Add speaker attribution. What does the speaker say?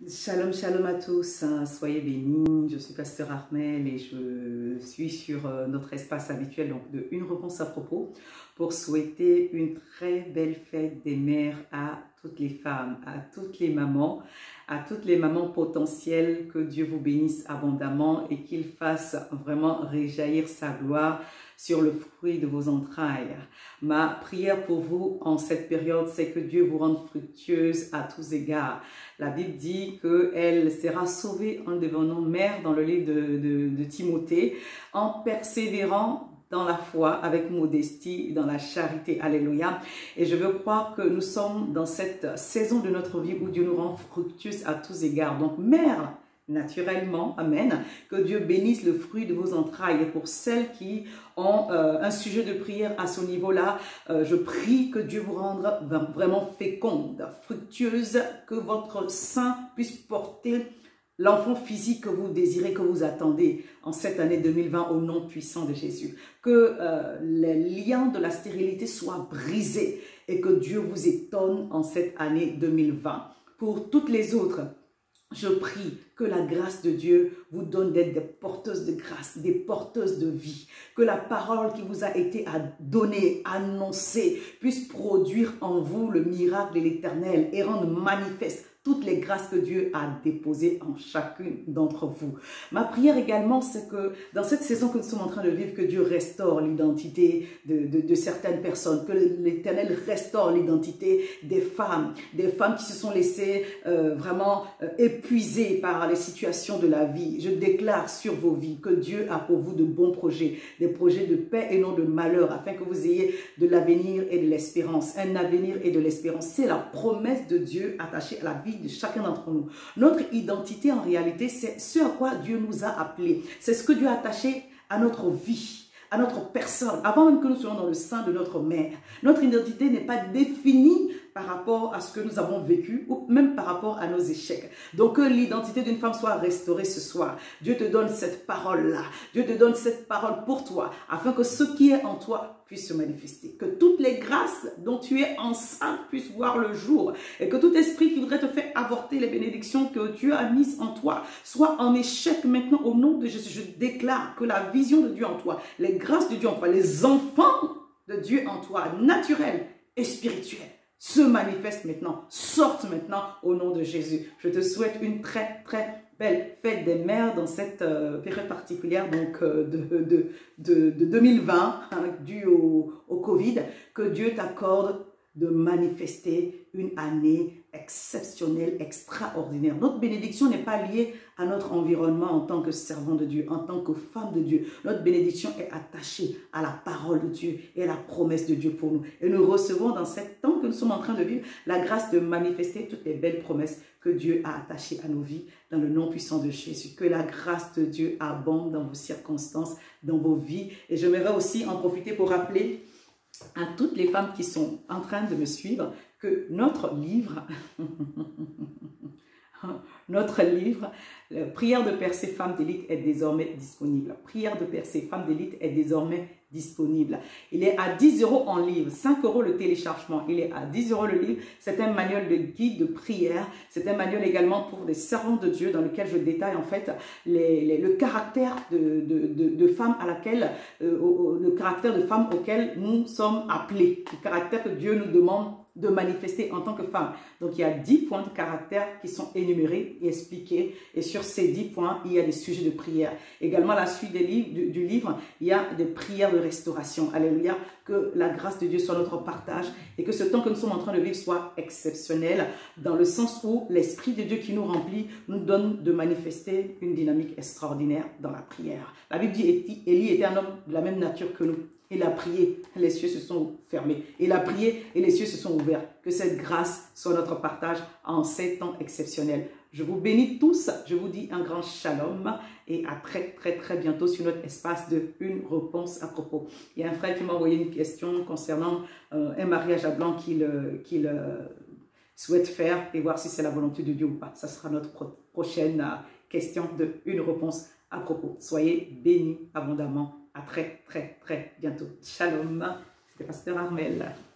Speaker 1: Shalom, shalom à tous, soyez bénis, je suis Pasteur Armel et je suis sur notre espace habituel donc de Une réponse à propos pour souhaiter une très belle fête des mères à toutes les femmes, à toutes les mamans potentielles, que Dieu vous bénisse abondamment et qu'il fasse vraiment réjaillir sa gloire sur le fruit de vos entrailles. Ma prière pour vous en cette période, c'est que Dieu vous rende fructueuse à tous égards. La Bible dit qu'elle sera sauvée en devenant mère dans le livre de Timothée, en persévérant dans la foi, avec modestie, dans la charité. Alléluia. Et je veux croire que nous sommes dans cette saison de notre vie où Dieu nous rend fructueuse à tous égards. Donc, mère, naturellement, amen, que Dieu bénisse le fruit de vos entrailles. Et pour celles qui ont un sujet de prière à ce niveau-là, je prie que Dieu vous rende vraiment féconde, fructueuse, que votre sein puisse porter l'enfant physique que vous désirez, que vous attendez en cette année 2020 au nom puissant de Jésus. Que les liens de la stérilité soient brisés et que Dieu vous étonne en cette année 2020. Pour toutes les autres, je prie que la grâce de Dieu vous donne d'être des porteuses de grâce, des porteuses de vie. Que la parole qui vous a été donnée, annoncée, puisse produire en vous le miracle de l'Éternel et rendre manifeste toutes les grâces que Dieu a déposées en chacune d'entre vous. Ma prière également, c'est que dans cette saison que nous sommes en train de vivre, que Dieu restaure l'identité de certaines personnes, que l'Éternel restaure l'identité des femmes qui se sont laissées vraiment épuisées par les situations de la vie. Je déclare sur vos vies que Dieu a pour vous de bons projets, des projets de paix et non de malheur, afin que vous ayez de l'avenir et de l'espérance. Un avenir et de l'espérance, c'est la promesse de Dieu attachée à la vie de chacun d'entre nous. Notre identité, en réalité, c'est ce à quoi Dieu nous a appelés. C'est ce que Dieu a attaché à notre vie, à notre personne, avant même que nous soyons dans le sein de notre mère. Notre identité n'est pas définie par rapport à ce que nous avons vécu ou même par rapport à nos échecs. Donc que l'identité d'une femme soit restaurée ce soir. Dieu te donne cette parole-là. Dieu te donne cette parole pour toi, afin que ce qui est en toi puisse se manifester. Que toutes les grâces dont tu es enceinte puissent voir le jour. Et que tout esprit qui voudrait te faire avorter les bénédictions que Dieu a mises en toi soit en échec maintenant au nom de Jésus. Je déclare que la vision de Dieu en toi, les grâces de Dieu en toi, les enfants de Dieu en toi, naturels et spirituels, se manifestent maintenant, sortent maintenant au nom de Jésus. Je te souhaite une très très belle fête des mères dans cette période particulière donc de 2020 due au Covid. Que Dieu t'accorde de manifester une année exceptionnelle, extraordinaire. Notre bénédiction n'est pas liée à notre environnement en tant que servant de Dieu, en tant que femme de Dieu. Notre bénédiction est attachée à la parole de Dieu et à la promesse de Dieu pour nous. Et nous recevons dans cet temps que nous sommes en train de vivre la grâce de manifester toutes les belles promesses que Dieu a attachées à nos vies dans le nom puissant de Jésus. Que la grâce de Dieu abonde dans vos circonstances, dans vos vies. Et j'aimerais aussi en profiter pour rappeler à toutes les femmes qui sont en train de me suivre que notre livre, Prière de percée femme d'élite est désormais disponible. Prière de percée femme d'élite est désormais disponible. Il est à 10 € en livre, 5 € le téléchargement. Il est à 10 € le livre. C'est un manuel de guide de prière. C'est un manuel également pour des servantes de Dieu dans lequel je détaille en fait le caractère de femme à laquelle, le caractère de femme auquel nous sommes appelés. Le caractère que Dieu nous demande de manifester en tant que femme. Donc, il y a 10 points de caractère qui sont énumérés et expliqués. Et sur ces 10 points, il y a des sujets de prière. Également, à la suite du livre, il y a des prières de restauration. Alléluia. Que la grâce de Dieu soit notre partage et que ce temps que nous sommes en train de vivre soit exceptionnel dans le sens où l'Esprit de Dieu qui nous remplit nous donne de manifester une dynamique extraordinaire dans la prière. La Bible dit Élie était un homme de la même nature que nous. Il a prié, les cieux se sont fermés. Il a prié et les cieux se sont ouverts. Que cette grâce soit notre partage en ces temps exceptionnels. Je vous bénis tous. Je vous dis un grand shalom et à très très très bientôt sur notre espace de Une réponse à propos. Il y a un frère qui m'a envoyé une question concernant un mariage à blanc qu'il souhaite faire et voir si c'est la volonté de Dieu ou pas. Ça sera notre prochaine question de Une réponse à propos. Soyez bénis abondamment. À très, très, très bientôt. Shalom. C'était Pasteur Armel.